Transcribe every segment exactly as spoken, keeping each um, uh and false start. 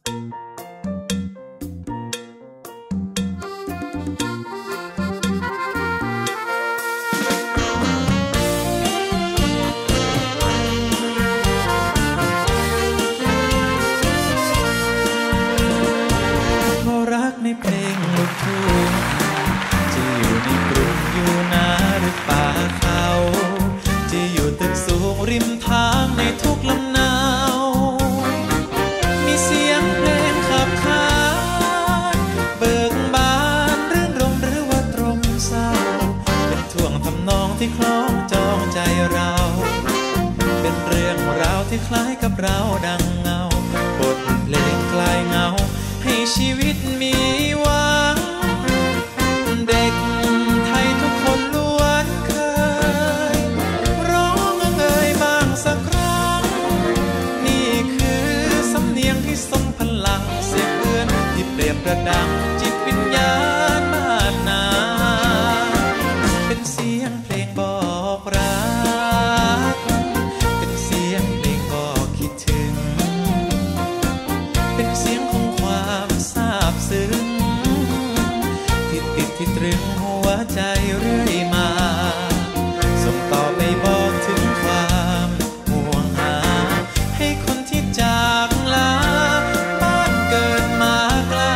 ในเพลงลูกทุ่งจะอยู่ในกรุงอยู่นาหรือป่าเขาจะอยู่ตึกสูงริมทางในทุกลำนาวมีเสียงเพลงขับขานเบิกบานรื่นรมหรือว่าตรมเศร้าเป็นท่วงทำนองที่คล้องจองใจเราเป็นเรื่องราวที่คล้ายกับเราดังเงาบทเพลงคลายเงาให้ชีวิตมีหวังเด็กไทยทุกคนล้วนเคยร้องเอ่ยบ้างสักครั้งนี่คือสำเนียงที่ทรงพลังเสียงเอื้อนที่เปรียบประดังจิตวิญญาณบ้านนาเป็นเสียงเพลงบอกรักเป็นเสียงเพลงบอกคิดถึงเป็นเสียงของความซาบซึ้งที่ติดที่ตรึงหัวใจเรื่อยมาส่งต่อไปบอกถึงความห่วงหาให้คนที่จากลาบ้านเกิดมาไกล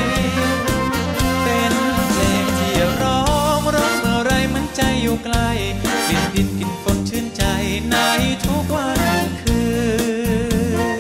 เป็นเพลงที่ร้องร้องเมื่อไรเหมือนใจอยู่ไกลกินดินกินฝนชื่นใจในทุกวันคืน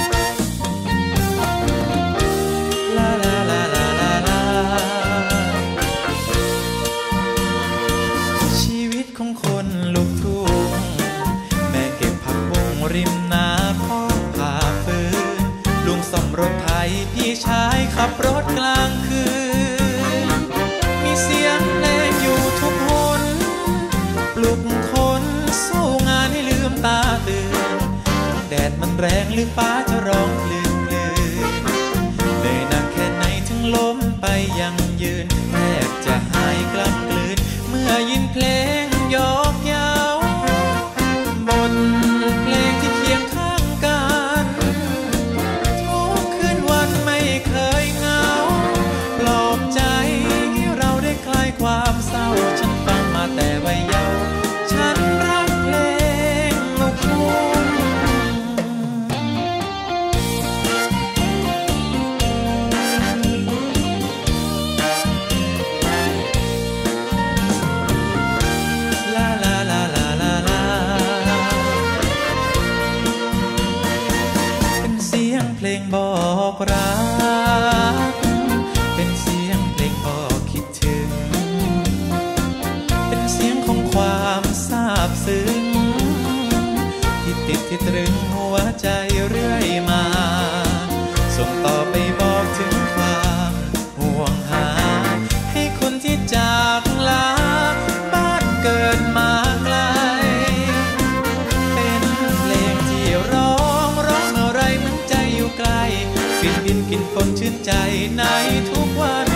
ของคนลูกทุ่งแม่เก็บผักบุ้งริมนาพ่อผ่าฟืนลุงซ่อมรถไถพี่ชายขับรถกลางคืนมีเสียงเพลงอยู่ทุกหนปลุกคนสู้งานให้ลืมตาตื่นแดดมันแรงหรือฟ้าจะร้องคลื่นคลื่นเหนื่อยหนักแค่ไหนถึงล้มไปยังยืนแทบจะหายกล้ำกลืนเมื่อยินเพลงยอกเย้าบทเพลงที่เคียงข้างกันทุกคืนวันไม่เคยเหงาปลอบใจให้เราได้คลายความเศร้าฉันฟังมาแต่วัยเยาว์ฉันรักเพลงลูกทุ่งเพลงบอกรักเป็นเสียงเพลงบอกคิดถึงเป็นเสียงของความซาบซึ้งที่ติดที่ตรึงหัวใจเรื่อยมาส่งต่อไปบอกถึงความห่วงหาให้คนที่จากลาบ้านเกิดมาไกลเป็นเพลงที่ร้องร้องอะไรเหมือนใจอยู่ไกลกินดินกินฝนชื่นใจในทุกวัน